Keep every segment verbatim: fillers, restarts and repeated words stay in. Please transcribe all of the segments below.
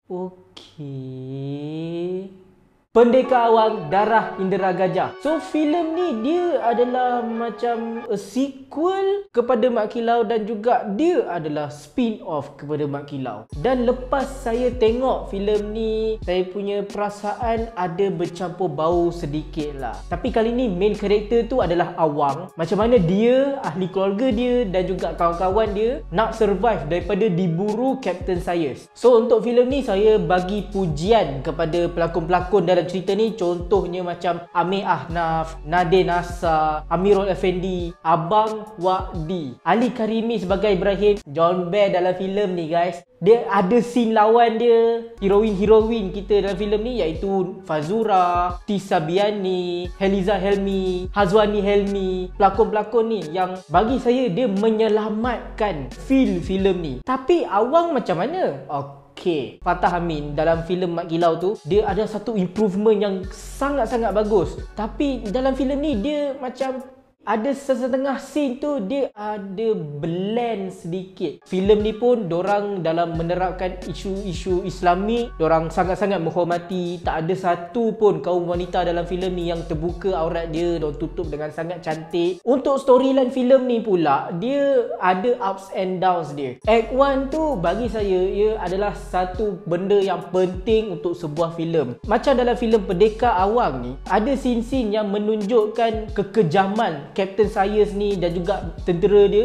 Okey. Pendekar Awang Darah Indera Gajah. So filem ni dia adalah macam a sequel kepada Mat Kilau dan juga dia adalah spin-off kepada Mat Kilau. Dan lepas saya tengok filem ni, saya punya perasaan ada bercampur bau sedikit lah. Tapi kali ni main karakter tu adalah Awang. Macam mana dia, ahli keluarga dia dan juga kawan-kawan dia nak survive daripada diburu Captain Sayers. So untuk filem ni saya bagi pujian kepada pelakon-pelakon dalam cerita ni. Contohnya macam Amir Ahnaf, Nadir Nassar, Amirul Effendi, Abang Waqdi, Ali Karimi sebagai Ibrahim. John Bear dalam filem ni guys, dia ada scene lawan dia, heroin-heroin kita dalam filem ni iaitu Fazura, Tisa Biani, Heliza Helmi, Hazwani Helmi. Pelakon-pelakon ni yang bagi saya dia menyelamatkan feel filem ni. Tapi Awang macam mana? Okay. Okay, Fatah Amin dalam filem Mat Kilau tu dia ada satu improvement yang sangat-sangat bagus. Tapi dalam filem ni dia macam ada setengah scene tu dia ada blend sedikit. Filem ni pun dorang dalam menerapkan isu-isu Islami, dorang sangat-sangat menghormati. Tak ada satu pun kaum wanita dalam filem ni yang terbuka aurat dia, dorang tutup dengan sangat cantik. Untuk storyline filem ni pula, dia ada ups and downs dia. Act one tu bagi saya ia adalah satu benda yang penting untuk sebuah filem. Macam dalam filem Pendekar Awang ni, ada scene-scene yang menunjukkan kekejaman Captain Sayers ni dan juga tentera dia,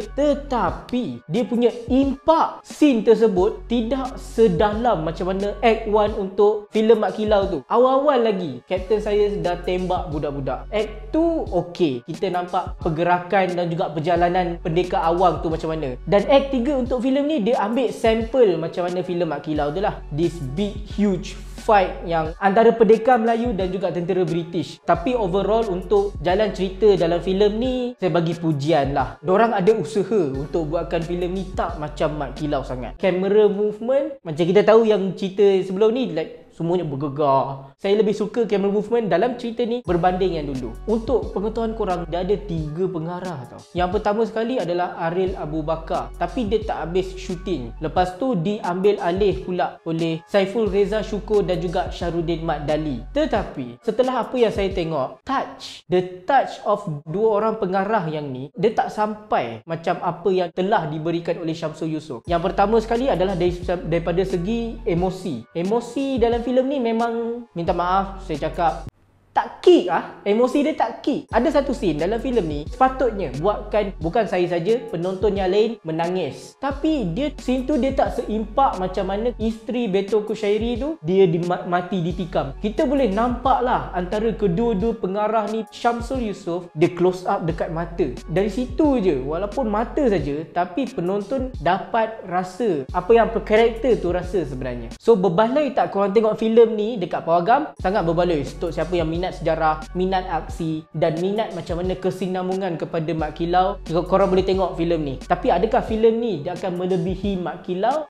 tetapi dia punya impak scene tersebut tidak sedalam macam mana Act one untuk filem Mat Kilau tu. Awal-awal lagi Captain Sayers dah tembak budak-budak. Act two okey, kita nampak pergerakan dan juga perjalanan Pendekar Awang tu macam mana. Dan Act three untuk filem ni dia ambil sampel macam mana filem Mat Kilau tu lah. This big huge fight yang antara pendekar Melayu dan juga tentera British. Tapi overall untuk jalan cerita dalam filem ni saya bagi pujian lah. Dorang ada usaha untuk buatkan filem ni tak macam Mat Kilau sangat. Camera movement macam kita tahu yang cerita sebelum ni like semuanya bergegar. Saya lebih suka camera movement dalam cerita ni berbanding yang dulu. Untuk pengetahuan korang, dia ada tiga pengarah tau. Yang pertama sekali adalah Ariel Abu Bakar, tapi dia tak habis syuting. Lepas tu diambil alih pula oleh Saiful Reza Syukur dan juga Syahrudin Mat Dali. Tetapi setelah apa yang saya tengok, touch, the touch of dua orang pengarah yang ni, dia tak sampai macam apa yang telah diberikan oleh Syamsul Yusof. Yang pertama sekali adalah dari, daripada segi emosi. Emosi dalam filem ni memang, minta maaf saya cakap, tak kick ah. Emosi dia tak kick. Ada satu scene dalam filem ni sepatutnya buatkan bukan saya saja, penonton yang lain menangis. Tapi dia scene tu dia tak seimpak macam mana isteri Beto Kushairi tu dia di, mati ditikam. Kita boleh nampak lah antara kedua-dua pengarah ni, Syamsul Yusof dia close up dekat mata. Dari situ je, walaupun mata saja, tapi penonton dapat rasa apa yang karakter tu rasa sebenarnya. So berbaloi tak korang tengok filem ni dekat Pawagam? Sangat berbaloi untuk siapa yang minat sejarah, minat aksi dan minat macam mana kesinambungan kepada Mat Kilau. Korang boleh tengok filem ni. Tapi adakah filem ni dia akan melebihi Mat Kilau?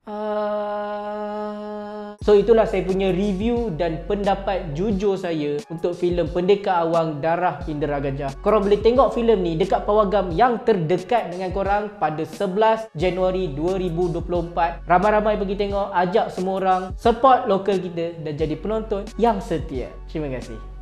Uh... So itulah saya punya review dan pendapat jujur saya untuk filem Pendekar Awang Darah Indera Gajah. Korang boleh tengok filem ni dekat Pawagam yang terdekat dengan korang pada sebelas Januari dua ribu dua puluh empat. Ramai-ramai pergi tengok, ajak semua orang, support lokal kita dan jadi penonton yang setia. Terima kasih.